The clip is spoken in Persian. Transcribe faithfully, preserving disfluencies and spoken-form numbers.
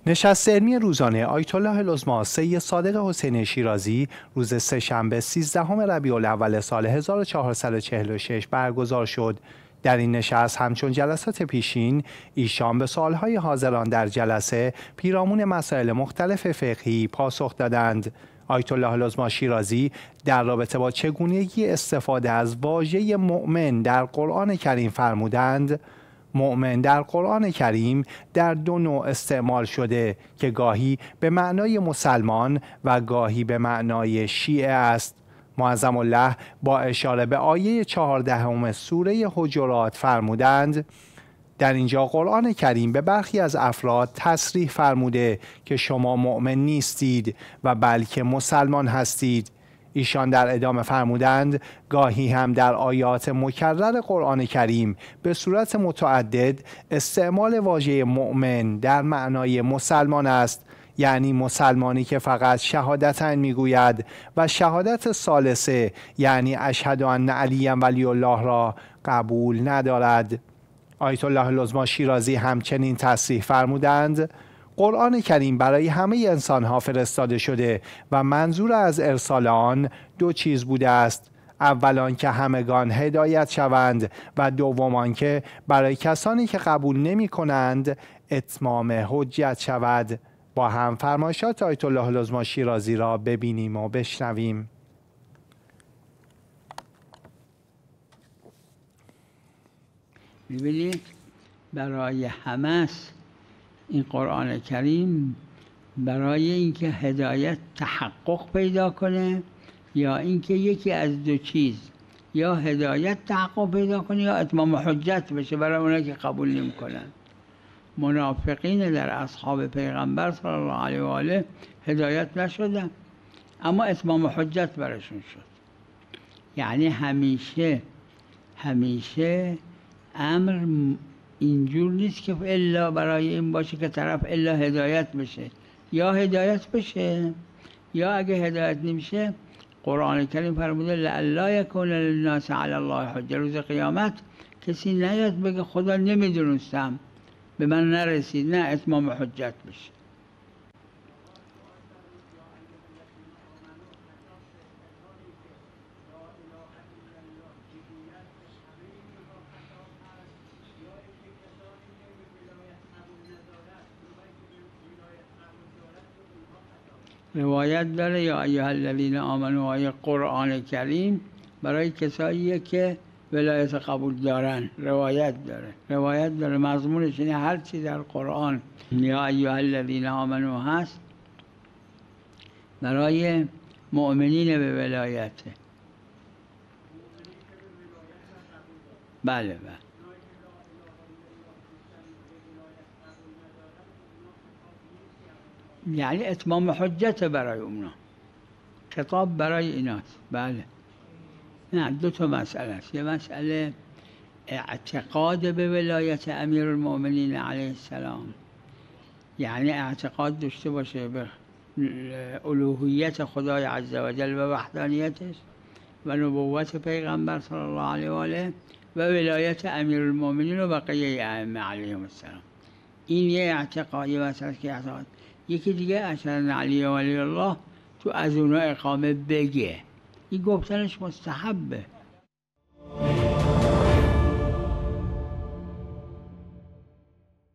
نشست علمی روزانه آیت الله العظمی سید صادق حسین شیرازی روز سه‌شنبه سیزدهم ربیع الاول سال هزار و چهارصد و چهل و شش برگزار شد. در این نشست همچون جلسات پیشین ایشان به سوالهای حاضران در جلسه پیرامون مسائل مختلف فقهی پاسخ دادند. آیت الله العظمی شیرازی در رابطه با چگونگی استفاده از واژه مؤمن در قرآن کریم فرمودند: مؤمن در قرآن کریم در دو نوع استعمال شده که گاهی به معنای مسلمان و گاهی به معنای شیعه است. معظم الله با اشاره به آیه چهاردهم سوره حجرات فرمودند: در اینجا قرآن کریم به برخی از افراد تصریح فرموده که شما مؤمن نیستید و بلکه مسلمان هستید. ایشان در ادامه فرمودند گاهی هم در آیات مکرر قرآن کریم به صورت متعدد استعمال واژه مؤمن در معنای مسلمان است، یعنی مسلمانی که فقط شهادتاً میگوید و شهادت ثالثه یعنی اشهد ان علی ولی الله را قبول ندارد. آیت الله العظمی شیرازی همچنین تصریح فرمودند قرآن کریم برای همه انسانها فرستاده شده و منظور از ارسال آن دو چیز بوده است: اولان که همگان هدایت شوند و دومان که برای کسانی که قبول نمی کنند اتمام حجت شود. با هم فرمایشات آیت الله العظمی شیرازی را ببینیم و بشنویم. می‌بینید برای همه است این قرآن کریم، برای اینکه هدایت تحقق پیدا کنه یا اینکه یکی از دو چیز، یا هدایت تحقق پیدا کنه یا اتمام حجت بشه برای اونایی که قبول نمی‌کنن. منافقین در اصحاب پیغمبر صلی الله علیه و آله هدایت نشدن اما اتمام حجت برشون شد. یعنی همیشه همیشه امر اینجور نیست که الا برای این باشه که طرف الا هدایت بشه، یا هدایت بشه یا اگه هدایت نمیشه قرآن کریم فرموده لئلا یکون للناس علی الله حجه، روز قیامت کسی نیاد بگه خدا نمیدونستم به من نرسید، نه اتمام حجت بشه. روایت داره یا ایها الذین آمنوا، آیه قرآن کریم برای کساییه که ولایت قبول دارن. روایت داره روایت داره مضمونش اینه هر چی در قرآن یا ایها الذین آمنوا هست برای مؤمنین به ولایته. بله بله یعنی اتمام حجت برای اونا، خطاب برای ایناست. بله نه، دو تا مسئله است. یه مسئله اعتقاد به ولایت امیر المؤمنین علیه السلام، یعنی اعتقاد داشته باشه به الوهیت خدای عزوجل و وحدانیتش و نبوت پیغمبر صلی الله علیه و آله و ولایت امیر المؤمنین و بقیه ائمه علیهم السلام. این یه اعتقاد، یه مسئله که اعتقاد. یکی دیگه اشهد ان علی ولی الله تو از اونا اقامه بگه، این گفتنش مستحبه.